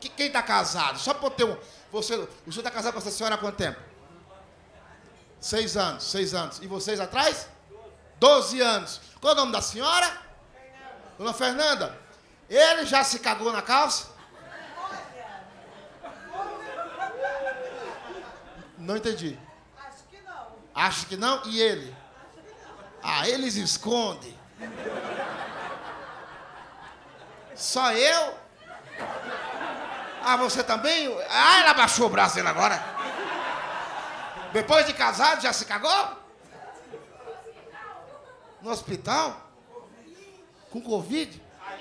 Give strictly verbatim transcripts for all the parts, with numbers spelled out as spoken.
quem tá casado? Só pra eu ter um... Você, o senhor tá casado com essa senhora há quanto tempo? Seis anos, seis anos. E vocês atrás? Doze anos. Qual é o nome da senhora? Fernanda. Dona Fernanda. Ele já se cagou na calça? Não entendi. Acho que não. Acho que não? E ele? Ah, eles escondem. Só eu? Ah, você também? Ah, ela baixou o braço dele agora. Depois de casado, já se cagou? No hospital? Com Covid?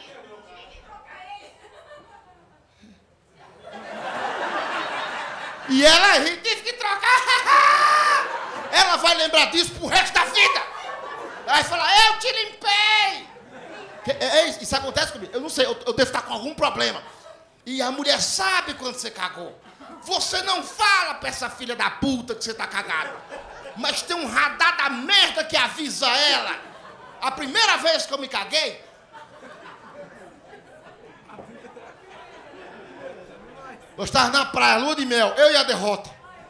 E ela teve que trocar. Ela vai lembrar disso pro resto da vida. Ela vai falar, eu te limpei. É, é, isso acontece comigo. Eu não sei, eu, eu devo estar com algum problema. E a mulher sabe quando você cagou. Você não fala pra essa filha da puta que você tá cagado. Mas tem um radar da merda que avisa ela. A primeira vez que eu me caguei... Eu estava na praia, lua de mel, eu e a derrota.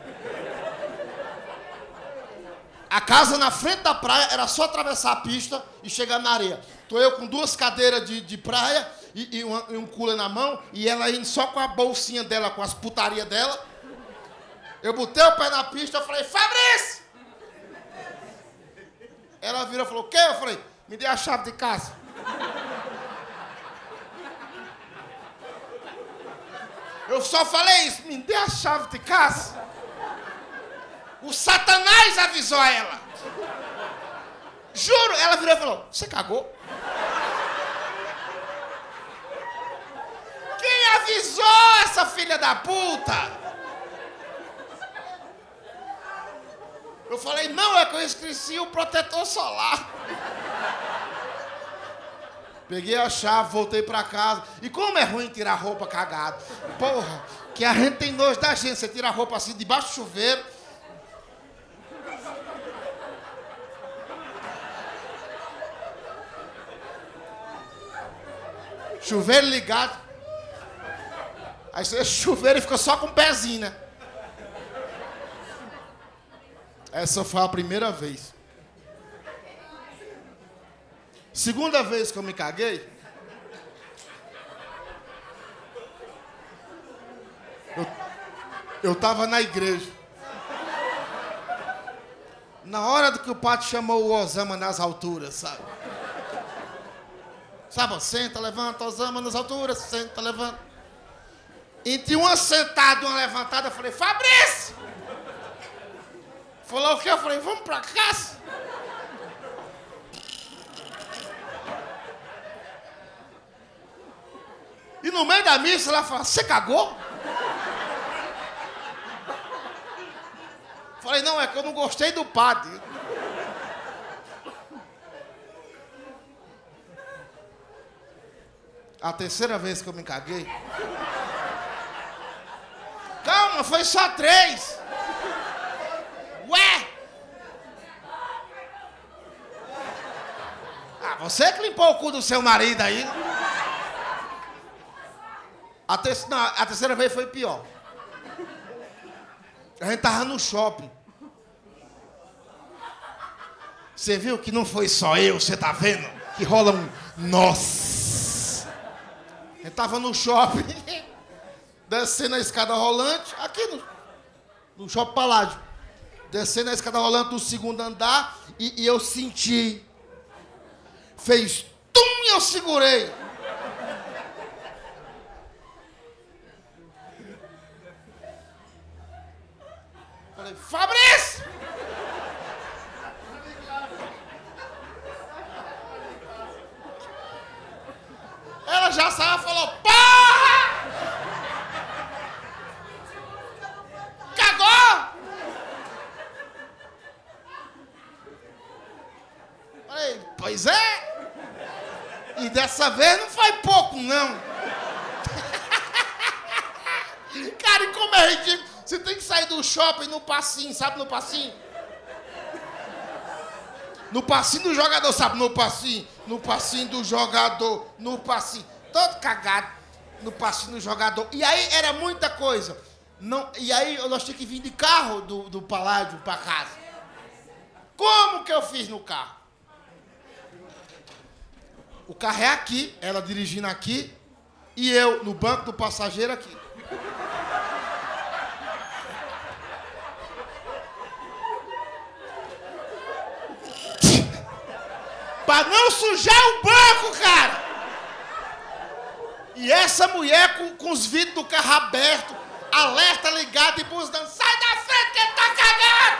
A casa na frente da praia era só atravessar a pista e chegar na areia. Tô eu com duas cadeiras de, de praia e, e, uma, e um cooler na mão, e ela indo só com a bolsinha dela, com as putarias dela. Eu botei o pé na pista, eu falei, Fabrício! Ela virou e falou, o quê? Eu falei, me dê a chave de casa. Eu só falei isso, me dê a chave de casa. O Satanás avisou ela. Juro, ela virou e falou, você cagou? Quem avisou essa filha da puta? Eu falei, não, é que eu esqueci o protetor solar. Peguei a chave, voltei pra casa. E como é ruim tirar roupa cagada. Porra, que a gente tem nojo da gente. Você tira a roupa assim, debaixo do chuveiro. Chuveiro ligado. Aí você chuveiro e fica só com o pezinho, né? Essa foi a primeira vez. Segunda vez que eu me caguei, eu, eu tava na igreja. Na hora do que o padre chamou o Osama nas alturas, sabe? Sabe, senta, levanta, Osama nas alturas, senta, levanta. Entre uma sentada e uma levantada, eu falei, Fabrício! Falou o quê? Eu falei, vamos pra casa? E no meio da missa ela fala, você cagou? Falei, não, é que eu não gostei do padre. A terceira vez que eu me caguei. Calma, foi só três. Ué? Ah, você que limpou o cu do seu marido aí. A, te... não, a terceira vez foi pior. A gente tava no shopping. Você viu que não foi só eu, você tá vendo? Que rola um... Nossa! A gente tava no shopping, descendo a escada rolante, aqui no, no Shopping Paládio. Descendo a escada rolante do segundo andar e, e eu senti. Fez tum e eu segurei. Falei, Fabrício! Ela já saiu e falou, porra! Cagou? Falei, pois é. E dessa vez não foi pouco, não. Cara, e como é ridículo. Você tem que sair do shopping no passinho, sabe no passinho? No passinho do jogador, sabe? No passinho, no passinho do jogador, no passinho. Todo cagado. no passinho do jogador. E aí era muita coisa. Não, e aí nós tínhamos que vir de carro do, do Paládio para casa. Como que eu fiz no carro? O carro é aqui, ela dirigindo aqui, e eu no banco do passageiro aqui. Pra não sujar o banco, cara! E essa mulher com, com os vidros do carro abertos, alerta ligado e buzinando. Sai da frente que ele tá cagando!